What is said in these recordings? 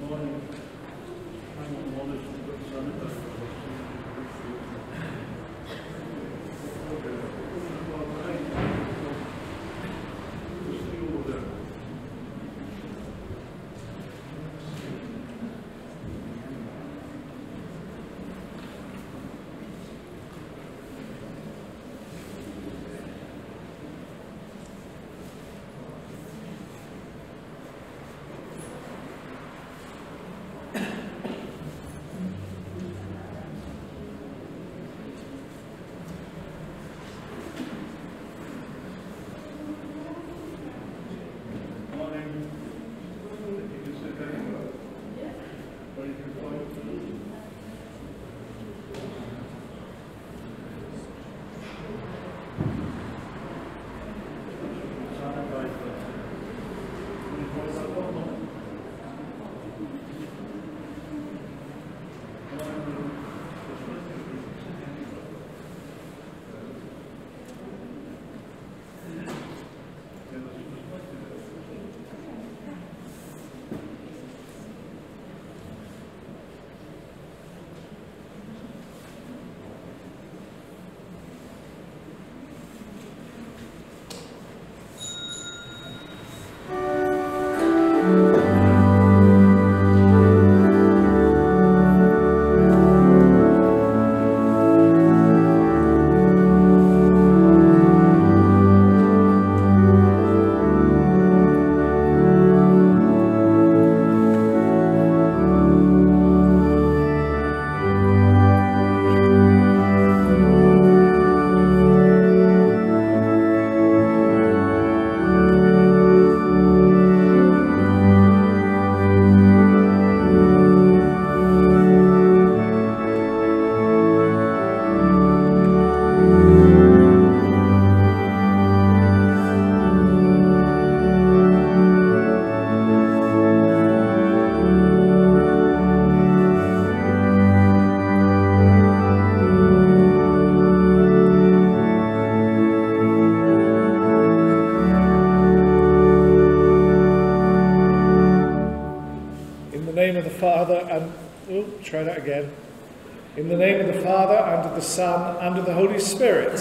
In the name of the Father, and of the Son, and of the Holy Spirit.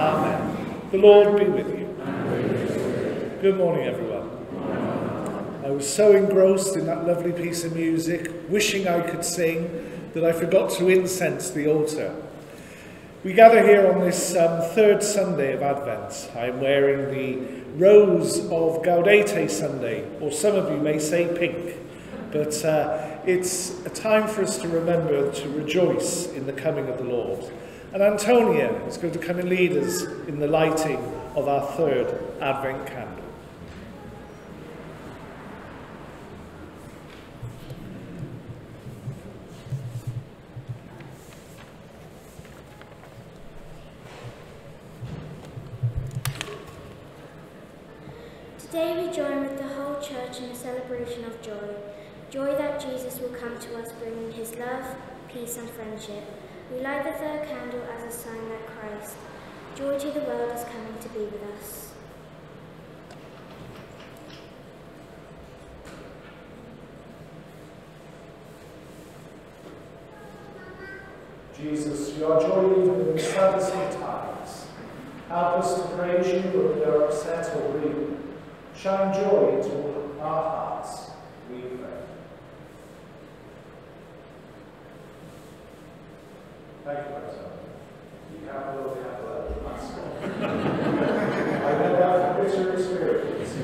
Amen. The Lord be with you. Good morning, everyone. I was so engrossed in that lovely piece of music, wishing I could sing, that I forgot to incense the altar. We gather here on this third Sunday of Advent. I'm wearing the rose of Gaudete Sunday, or some of you may say pink. But it's a time for us to remember to rejoice in the coming of the Lord. And Antonia is going to come and lead us in the lighting of our third Advent candle. Today we join with the whole church in a celebration of joy. Joy that Jesus will come to us bringing his love, peace and friendship. We light the third candle as a sign that Christ, joy to the world, is coming to be with us. Jesus, you are joy even in the saddest of times. Help us to praise you when we are upset or grieved. Shine joy into our hearts, we pray. Thank you, Pastor. You have a little I know that from bitter experience.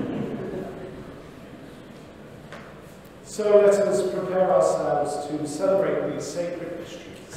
So let us prepare ourselves to celebrate these sacred mysteries.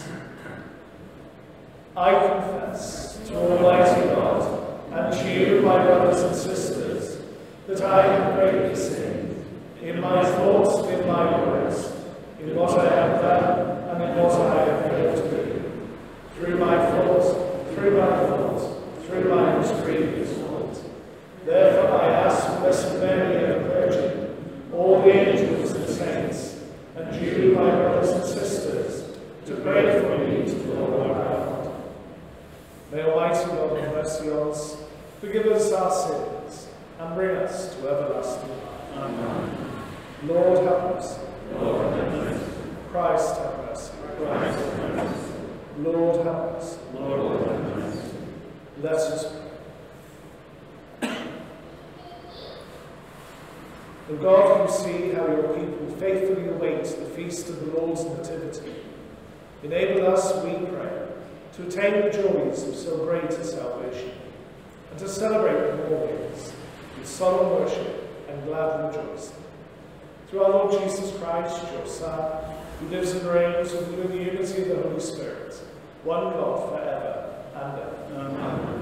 I confess to Almighty God and to you, my brothers and sisters, that I have greatly sinned in my thoughts and in my words, in what I have done and in what I have failed to do, through my fault, through my most grievous fault. Therefore I ask Blessed Mary, the Virgin, all the angels and saints, and you, my brothers and sisters, to pray for me to the Lord our God. May Almighty God have mercy on us, forgive us our sins, and bring us to everlasting life. Amen. Lord have mercy. Lord, have mercy. Christ, have mercy. Christ, have mercy. Lord, have mercy. Lord, have mercy. Let us pray. O God, who see how your people faithfully await the feast of the Lord's Nativity, enable us, we pray, to attain the joys of so great a salvation, and to celebrate them always with solemn worship and glad rejoicing. Through our Lord Jesus Christ, your Son, who lives and reigns with you in the unity of the Holy Spirit, one God forever and ever. Amen.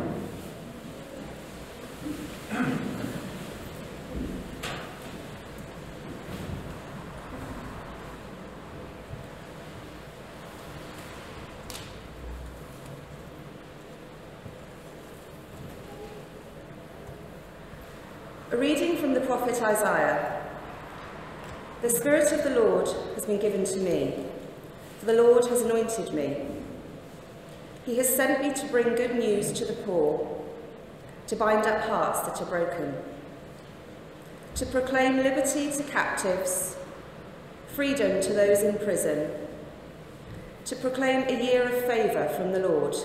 A reading from the prophet Isaiah. The Spirit of the Lord has been given to me, for the Lord has anointed me. He has sent me to bring good news to the poor, to bind up hearts that are broken, to proclaim liberty to captives, freedom to those in prison, to proclaim a year of favour from the Lord.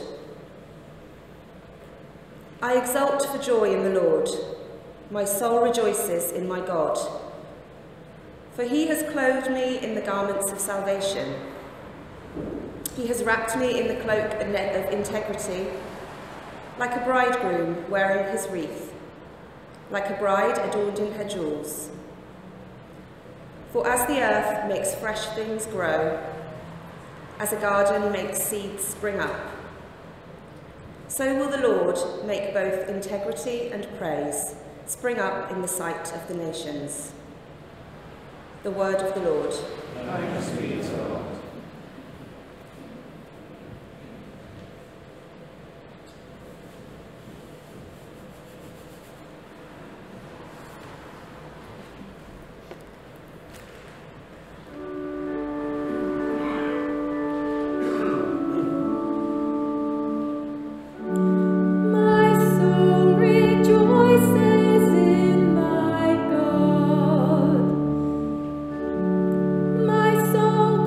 I exult for joy in the Lord. My soul rejoices in my God. For he has clothed me in the garments of salvation. He has wrapped me in the cloak and net of integrity, like a bridegroom wearing his wreath, like a bride adorned in her jewels. For as the earth makes fresh things grow, as a garden makes seeds spring up, so will the Lord make both integrity and praise spring up in the sight of the nations. The word of the Lord. Thanks be to God. My soul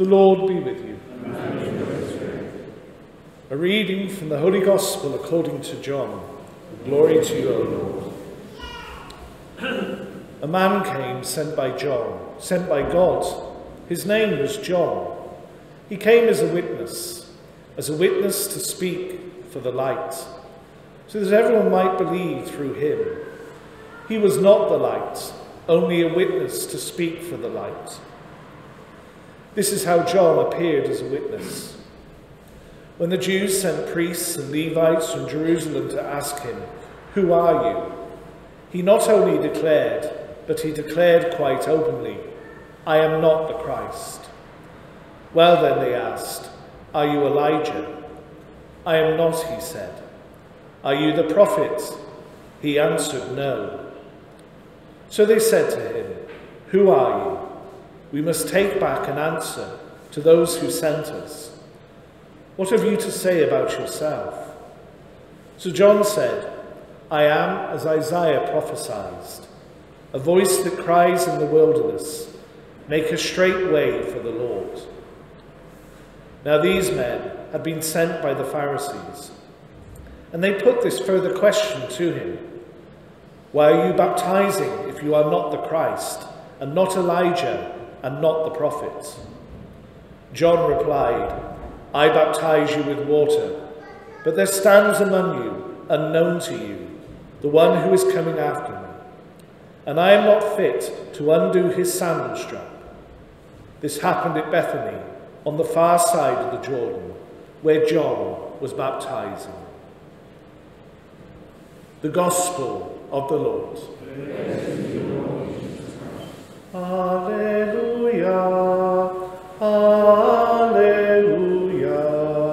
The Lord be with you. A reading from the Holy Gospel according to John. Glory to you, O Lord. A man came sent by God. His name was John. He came as a witness to speak for the light, so that everyone might believe through him. He was not the light, only a witness to speak for the light. This is how John appeared as a witness. When the Jews sent priests and Levites from Jerusalem to ask him, "Who are you?" he not only declared, but he declared quite openly, "I am not the Christ." Well then, they asked, "Are you Elijah?" "I am not," he said. "Are you the prophet?" He answered, "No." So they said to him, "Who are you? We must take back an answer to those who sent us. What have you to say about yourself?" So John said, "I am as Isaiah prophesied, a voice that cries in the wilderness, 'Make a straight way for the Lord.'" Now these men had been sent by the Pharisees, and they put this further question to him: "Why are you baptizing if you are not the Christ, and not Elijah, and not the prophet?" John replied, "I baptize you with water, but there stands among you, unknown to you, the one who is coming after me, and I am not fit to undo his sandal strap." This happened at Bethany, on the far side of the Jordan, where John was baptizing. The Gospel of the Lord. Alleluia, alleluia,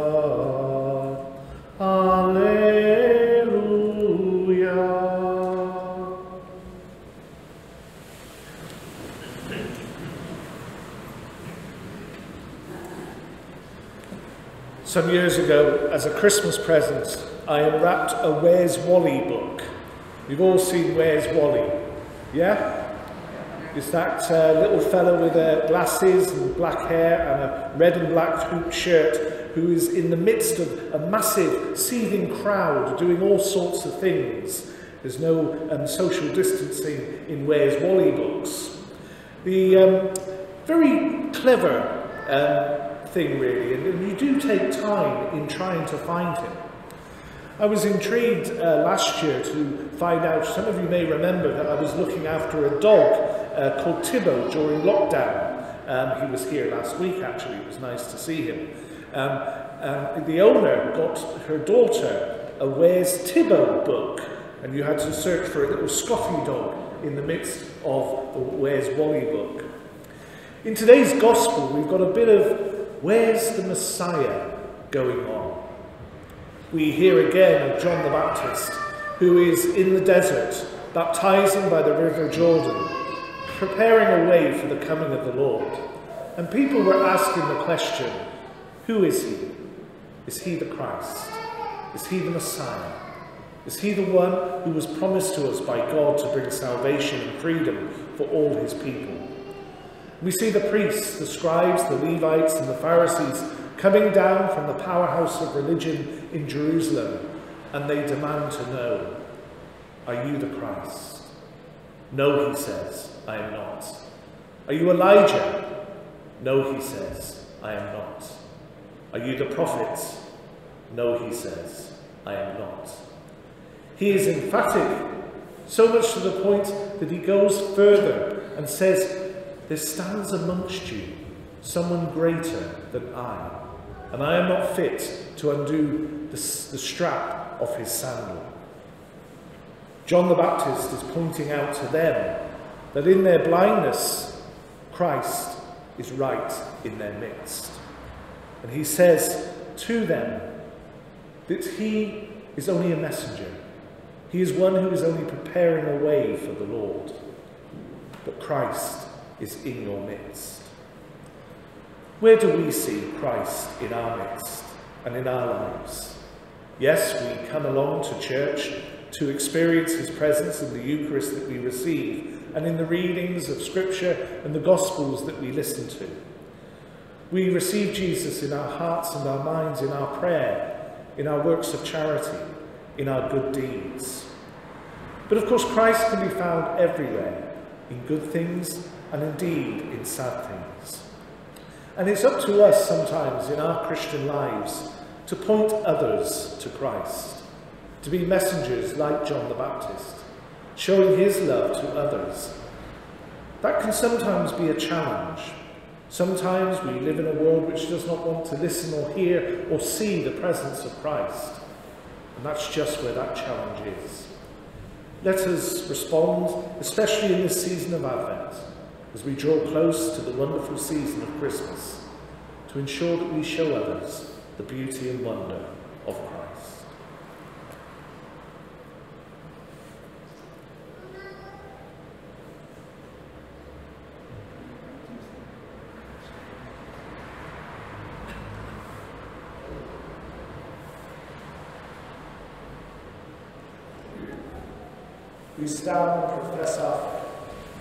alleluia. Some years ago, as a Christmas present, I unwrapped a Where's Wally book. You've all seen Where's Wally, yeah? It's that little fellow with glasses and black hair and a red and black hoop shirt who is in the midst of a massive seething crowd doing all sorts of things. There's no social distancing in Where's Wally books. The very clever thing, really, and you do take time in trying to find him. I was intrigued last year to find out, some of you may remember that I was looking after a dog called Tibbo during lockdown. He was here last week, actually. It was nice to see him. The owner got her daughter a Where's Tibbo book, and you had to search for a little Scotty dog in the midst of the Where's Wally book. In today's Gospel, we've got a bit of where's the Messiah going on? We hear again of John the Baptist, who is in the desert, baptizing by the River Jordan, preparing a way for the coming of the Lord. And people were asking the question, who is he? Is he the Christ? Is he the Messiah? Is he the one who was promised to us by God to bring salvation and freedom for all his people? We see the priests, the scribes, the Levites and the Pharisees coming down from the powerhouse of religion in Jerusalem, and they demand to know, are you the Christ? No, he says, I am not. Are you Elijah? No, he says, I am not. Are you the prophet? No, he says, I am not. He is emphatic, so much to the point that he goes further and says, there stands amongst you someone greater than I, and I am not fit to undo the strap of his sandal. John the Baptist is pointing out to them that in their blindness, Christ is right in their midst. And he says to them that he is only a messenger. He is one who is only preparing a way for the Lord. But Christ is in your midst. Where do we see Christ in our midst and in our lives? Yes, we come along to church to experience his presence in the Eucharist that we receive and in the readings of Scripture and the Gospels that we listen to. We receive Jesus in our hearts and our minds, in our prayer, in our works of charity, in our good deeds. But of course, Christ can be found everywhere, in good things and indeed in sad things. And it's up to us sometimes in our Christian lives to point others to Christ, to be messengers like John the Baptist, showing his love to others. That can sometimes be a challenge. Sometimes we live in a world which does not want to listen or hear or see the presence of Christ. And that's just where that challenge is. Let us respond, especially in this season of Advent, as we draw close to the wonderful season of Christmas, to ensure that we show others the beauty and wonder of Christ. We stand and profess our faith.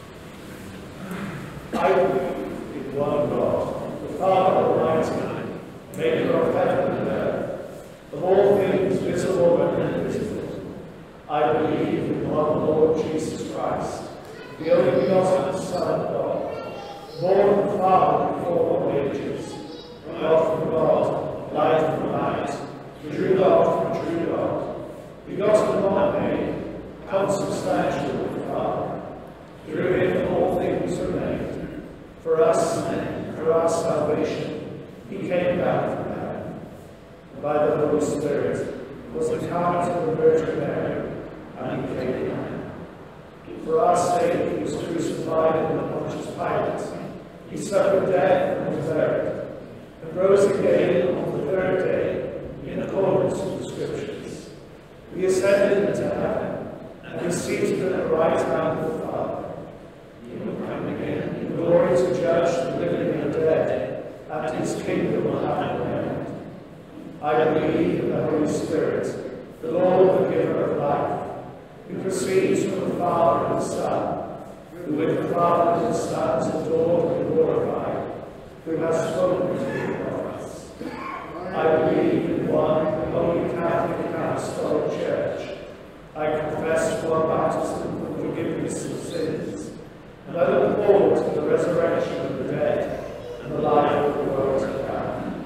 I believe in one God, the Father Almighty, maker of heaven and earth, of all things visible and invisible. I believe in one Lord Jesus Christ, the only begotten Son of God, born of the Father before all ages, God from God, light from light, true God from true God, begotten not made, consubstantial with the Father. Through him all things were made. For us and for our salvation, he came down from heaven. And by the Holy Spirit was incarnate of the Virgin Mary, and he became man. For our sake he was crucified under Pontius Pilate. He suffered death and was buried, and rose again on the third day, in accordance with the Scriptures. He ascended into heaven, and is seated at the right hand of the Father. He will come again in glory to judge the living and the dead, and his kingdom will have no end. I believe in the Holy Spirit, the Lord, the giver of life, who proceeds from the Father and the Son, who with the Father and the Son is adored and glorified, who has spoken to the prophets. I believe in one holy Catholic and Apostolic Church. I confess one baptism for forgiveness of sins, and I look forward to the resurrection of the dead and the life of the world to come.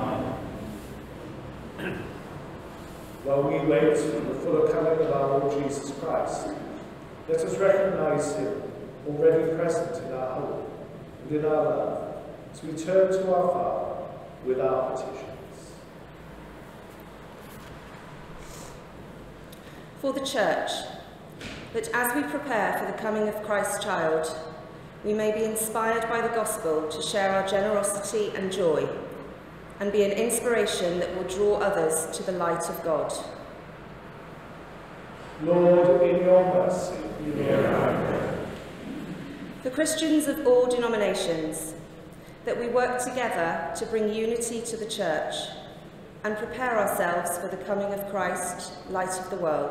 Amen. While we wait for the fuller coming of our Lord Jesus Christ, let us recognize him already present in our hope and in our love, as we turn to our Father with our petitions. For the Church, that as we prepare for the coming of Christ's child, we may be inspired by the gospel to share our generosity and joy, and be an inspiration that will draw others to the light of God. Lord, in your mercy, hear our prayer. For Christians of all denominations, that we work together to bring unity to the Church, and prepare ourselves for the coming of Christ, light of the world.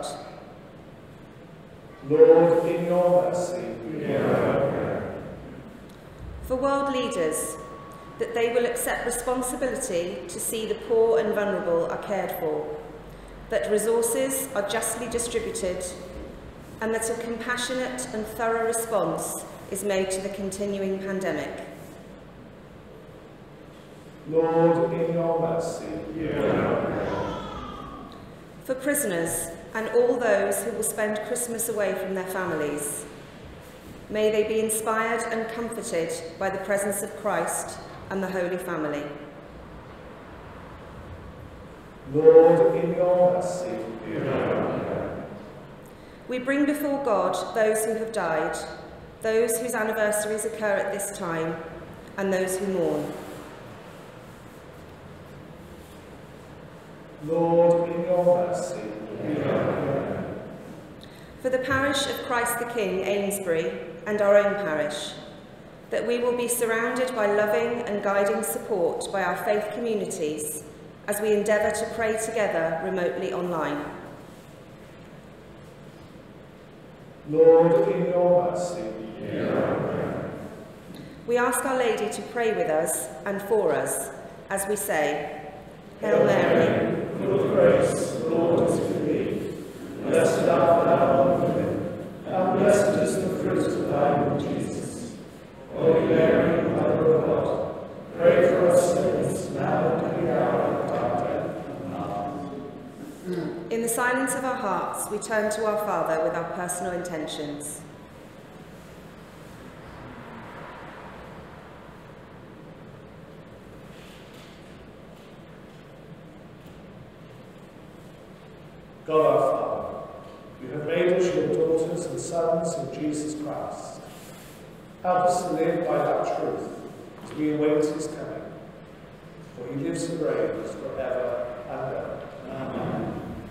Lord, in your mercy, hear our prayer. For world leaders, that they will accept responsibility to see the poor and vulnerable are cared for, that resources are justly distributed, and that a compassionate and thorough response is made to the continuing pandemic. Lord, in your mercy, hear our prayer. For prisoners and all those who will spend Christmas away from their families, may they be inspired and comforted by the presence of Christ and the Holy Family. Lord, in your mercy, hear our prayer. We bring before God those who have died, those whose anniversaries occur at this time, and those who mourn. Lord, in your mercy, hear our prayer. For the parish of Christ the King, Amesbury, and our own parish, that we will be surrounded by loving and guiding support by our faith communities as we endeavour to pray together remotely online. Lord, in your mercy, hear our prayer. We ask Our Lady to pray with us and for us as we say, Hail Mary, full of grace, the Lord is with thee. Blessed art thou among women, and blessed is the fruit of thy womb, Jesus. Holy Mary, Mother of God, pray for us sinners, now and at the hour of our death. Amen. In the silence of our hearts, we turn to our Father with our personal intentions. God our Father, you have made us your daughters and sons in Jesus Christ. Help us to live by that truth as we await his coming. For he lives and reigns forever and ever. Amen.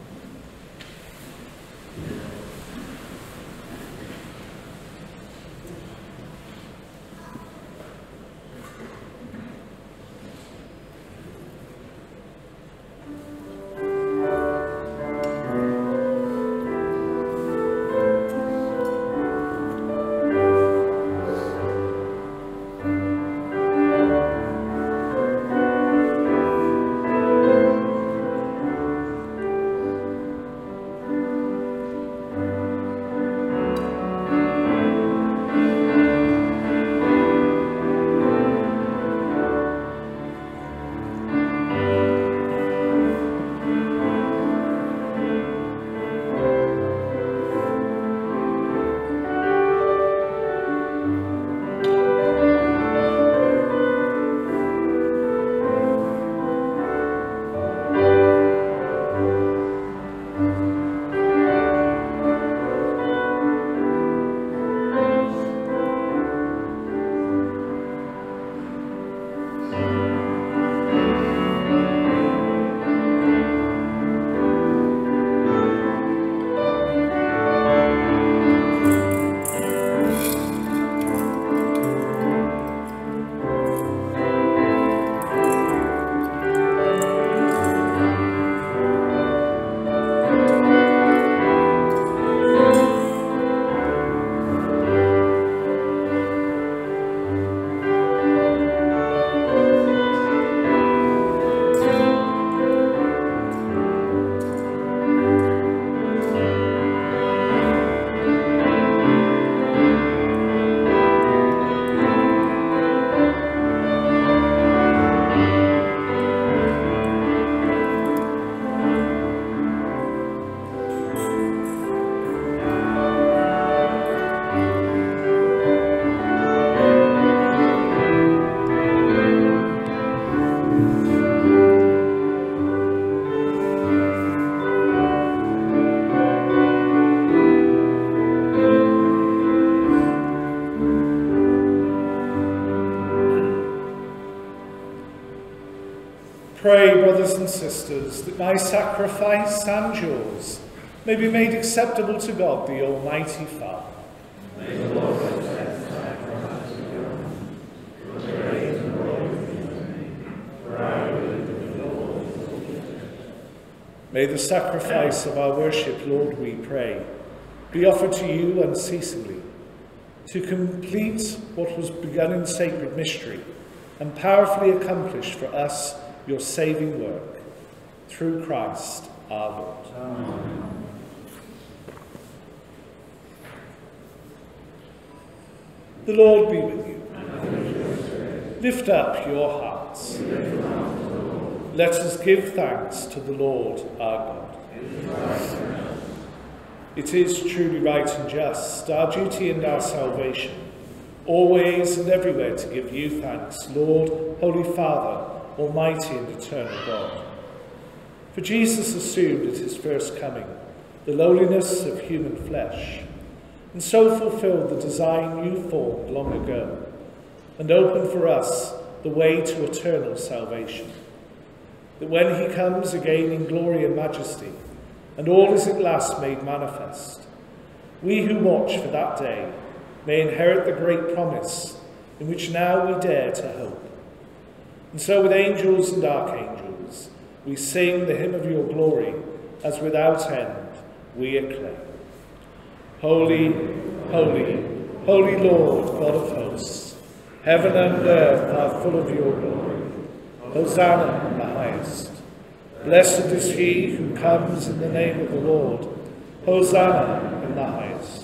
Pray, brothers and sisters, that my sacrifice and yours may be made acceptable to God, the Almighty Father. May the Lord accept the sacrifice of your praise and glory to me, for I will live the Lord. May the sacrifice of our worship, Lord, we pray, be offered to you unceasingly, to complete what was begun in sacred mystery and powerfully accomplish for us your saving work, through Christ our Lord. Amen. The Lord be with you. Lift up your hearts. Let us give thanks to the Lord our God. It is truly right and just, our duty and our salvation, always and everywhere to give you thanks, Lord, Holy Father, Almighty and eternal God. For Jesus assumed at his first coming the lowliness of human flesh, and so fulfilled the design you formed long ago, and opened for us the way to eternal salvation. That when he comes again in glory and majesty, and all is at last made manifest, we who watch for that day may inherit the great promise in which now we dare to hope. And so with angels and archangels, we sing the hymn of your glory, as without end we acclaim. Holy, holy, holy Lord, God of hosts, Heaven and earth are full of your glory. Hosanna in the highest. Blessed is he who comes in the name of the Lord. Hosanna in the highest.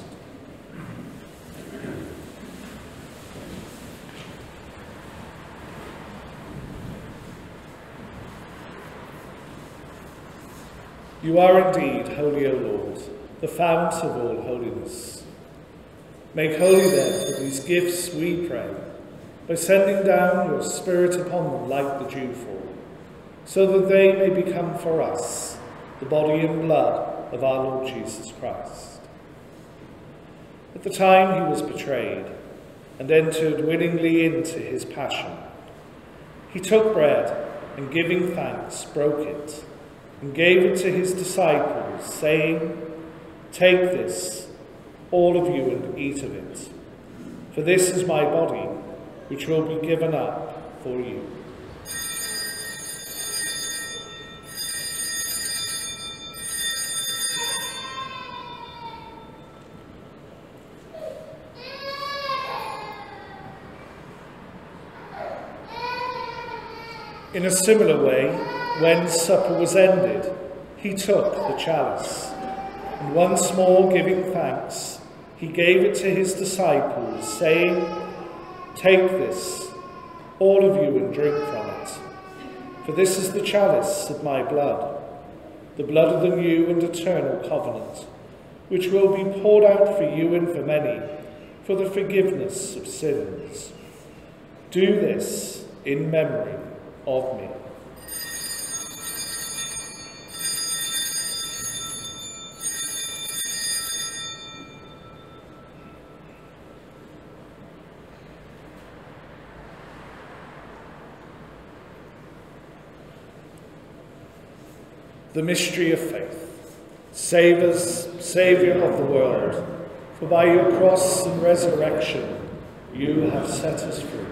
You are indeed holy, O Lord, the fount of all holiness. Make holy then for these gifts, we pray, by sending down your Spirit upon them like the dewfall, so that they may become for us the body and blood of our Lord Jesus Christ. At the time he was betrayed and entered willingly into his passion, he took bread and, giving thanks, broke it and gave it to his disciples, saying, "Take this, all of you, and eat of it, for this is my body, which will be given up for you." In a similar way, when supper was ended, he took the chalice, and once more giving thanks, he gave it to his disciples, saying, "Take this, all of you, and drink from it, for this is the chalice of my blood, the blood of the new and eternal covenant, which will be poured out for you and for many, for the forgiveness of sins. Do this in memory of me." The mystery of faith. Save us, Saviour of the world, for by your cross and resurrection you have set us free.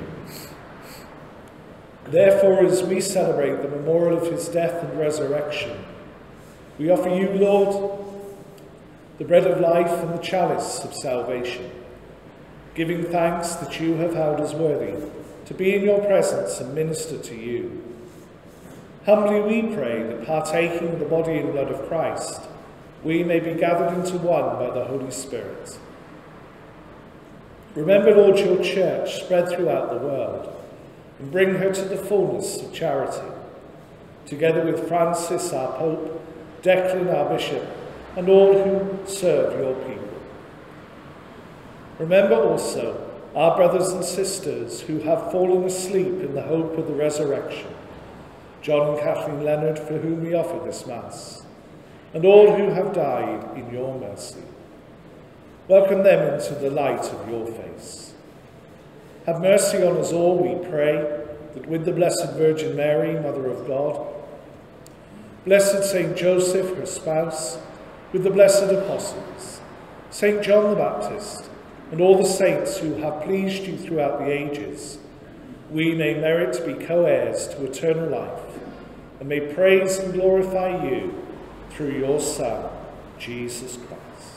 Therefore, as we celebrate the memorial of his death and resurrection, we offer you, Lord, the bread of life and the chalice of salvation, giving thanks that you have held us worthy to be in your presence and minister to you. Humbly we pray that, partaking of the body and blood of Christ, we may be gathered into one by the Holy Spirit. Remember, Lord, your church spread throughout the world, and bring her to the fullness of charity, together with Francis, our Pope, Declan, our Bishop, and all who serve your people. Remember also our brothers and sisters who have fallen asleep in the hope of the resurrection, John and Kathleen Leonard, for whom we offer this Mass, and all who have died in your mercy. Welcome them into the light of your face. Have mercy on us all, we pray, that with the Blessed Virgin Mary, Mother of God, Blessed Saint Joseph, her spouse, with the blessed apostles, Saint John the Baptist, and all the saints who have pleased you throughout the ages, we may merit to be co-heirs to eternal life, and may praise and glorify you through your Son, Jesus Christ.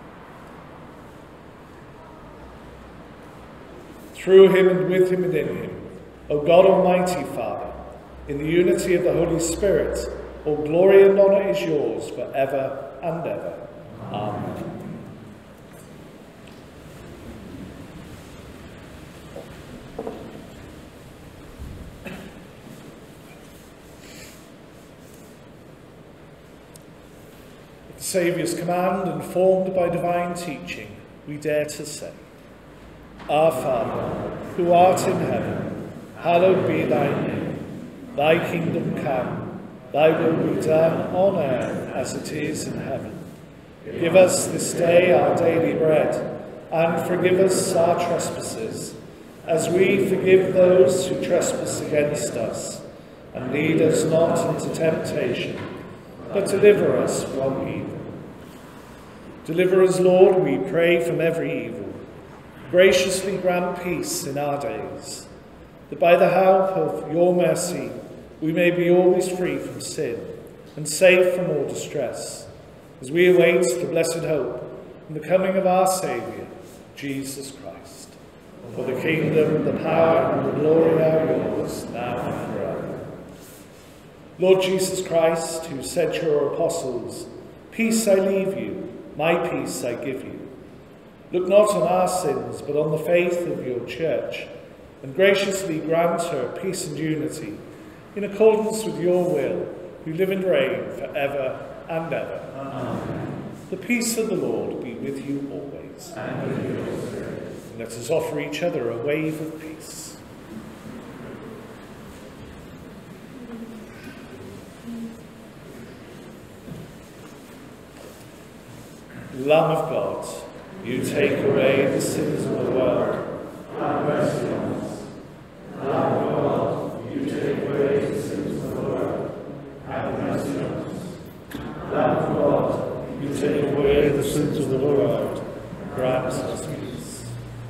Through him and with him and in him, O God Almighty Father, in the unity of the Holy Spirit, all glory and honour is yours forever and ever. Amen. At the Saviour's command, informed by divine teaching, we dare to say, Our Father, who art in heaven, hallowed be thy name. Thy kingdom come, thy will be done on earth as it is in heaven. Give us this day our daily bread, and forgive us our trespasses, as we forgive those who trespass against us. And lead us not into temptation, but deliver us from evil. Deliver us, Lord, we pray, from every evil. Graciously grant peace in our days, that by the help of your mercy we may be always free from sin and safe from all distress, as we await the blessed hope and the coming of our Saviour, Jesus Christ. For the kingdom, the power, and the glory are yours, now and forever. Lord Jesus Christ, who said to your apostles, "Peace I leave you, my peace I give you," look not on our sins, but on the faith of your church, and graciously grant her peace and unity, in accordance with your will, who live and reign for ever and ever. Amen. The peace of the Lord be with you always. And with your spirit. Let us offer each other a wave of peace. Lamb of God, you take away the sins of the world. Have mercy on us. Lamb of God, you take away the sins of the world. Have mercy on us. Lamb of God, You take away the sins of the world. Grant us peace.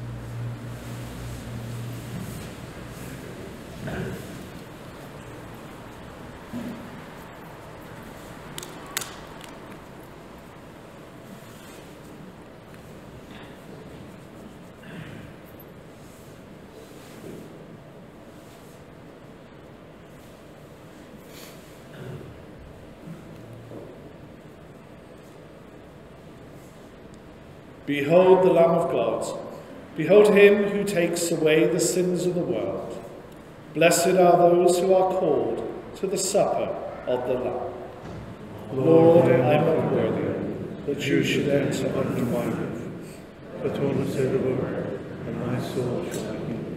Behold the Lamb of God. Behold him who takes away the sins of the world. Blessed are those who are called to the supper of the Lamb. Lord, I am not worthy that you should enter under my roof, but only say the word, and my soul shall be healed.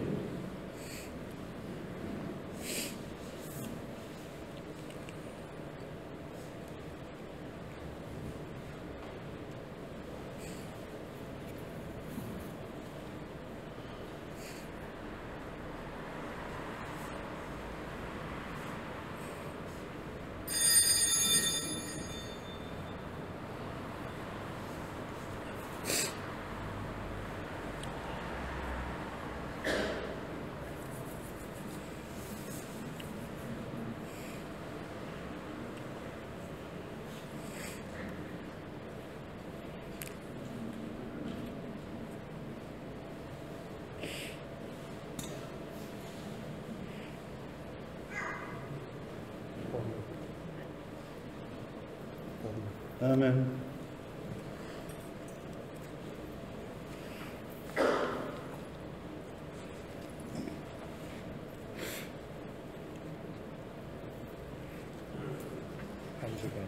Amen. Hands again.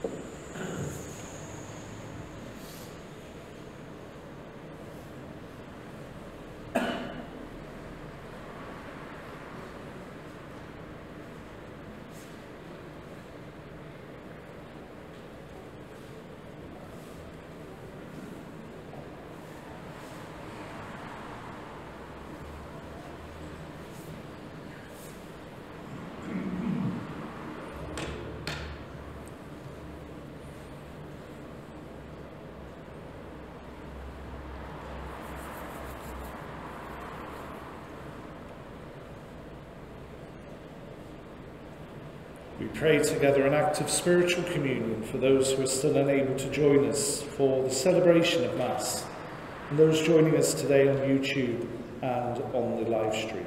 We pray together an act of spiritual communion for those who are still unable to join us for the celebration of Mass, and those joining us today on YouTube and on the live stream.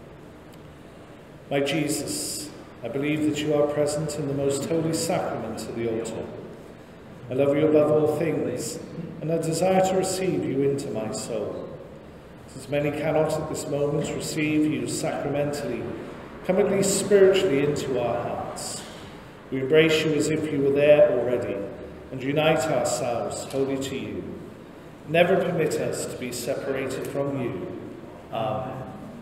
My Jesus, I believe that you are present in the most holy sacrament at the altar. I love you above all things, and I desire to receive you into my soul. Since many cannot at this moment receive you sacramentally, come at least spiritually into our hearts. We embrace you as if you were there already, and unite ourselves wholly to you. Never permit us to be separated from you. Amen.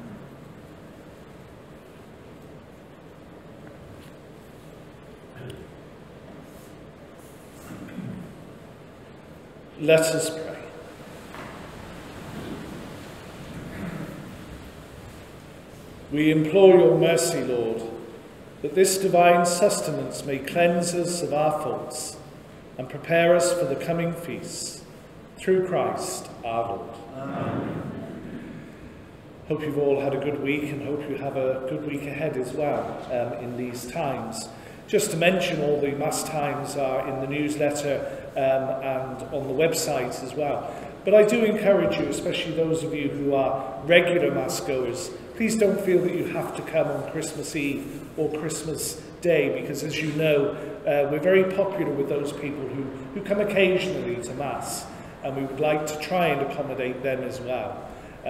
Let us pray. We implore your mercy, Lord, that this divine sustenance may cleanse us of our faults and prepare us for the coming feasts. Through Christ our Lord. Amen. Hope you've all had a good week, and hope you have a good week ahead as well in these times. Just to mention, all the Mass times are in the newsletter and on the website as well. But I do encourage you, especially those of you who are regular Mass goers, please don't feel that you have to come on Christmas Eve or Christmas Day, because as you know, we're very popular with those people who come occasionally to Mass, and we would like to try and accommodate them as well.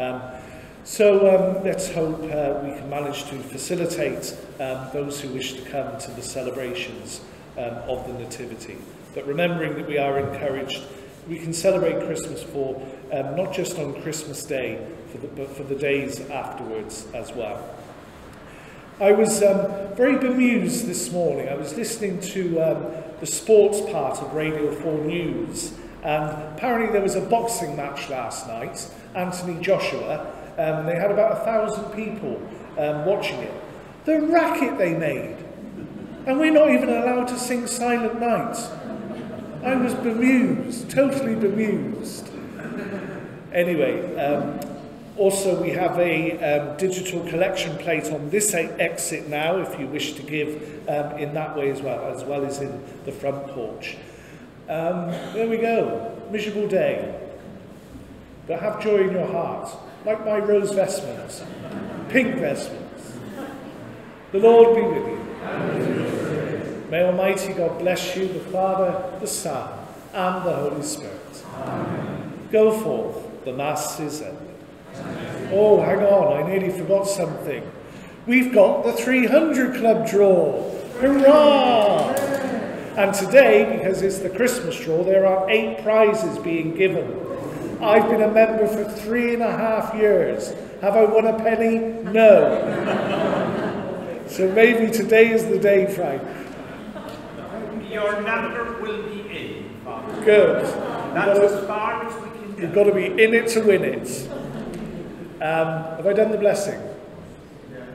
So let's hope we can manage to facilitate those who wish to come to the celebrations of the Nativity. But remembering that we are encouraged, we can celebrate Christmas for not just on Christmas Day, but for the days afterwards as well. I was very bemused this morning. I was listening to the sports part of Radio 4 News, and apparently there was a boxing match last night, Anthony Joshua, and they had about 1,000 people watching it. The racket they made! And we're not even allowed to sing Silent Night. I was bemused, totally bemused. Anyway, also we have a digital collection plate on this exit now, if you wish to give in that way as well as in the front porch. There we go, miserable day. But have joy in your heart, like my rose vestments, pink vestments. The Lord be with you. May Almighty God bless you, the Father, the Son, and the Holy Spirit. Amen. Go forth, the Mass is ended. Oh, hang on, I nearly forgot something. We've got the 300 Club draw. Hurrah! And today, because it's the Christmas draw, there are 8 prizes being given. I've been a member for 3.5 years. Have I won a penny? No. So maybe today is the day, Frank. Your number will be in, Father. Good. That's as far as we can do. You've got to be in it to win it. Have I done the blessing?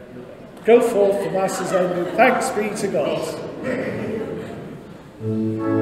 Go forth, the Mass is ended. Thanks be to God.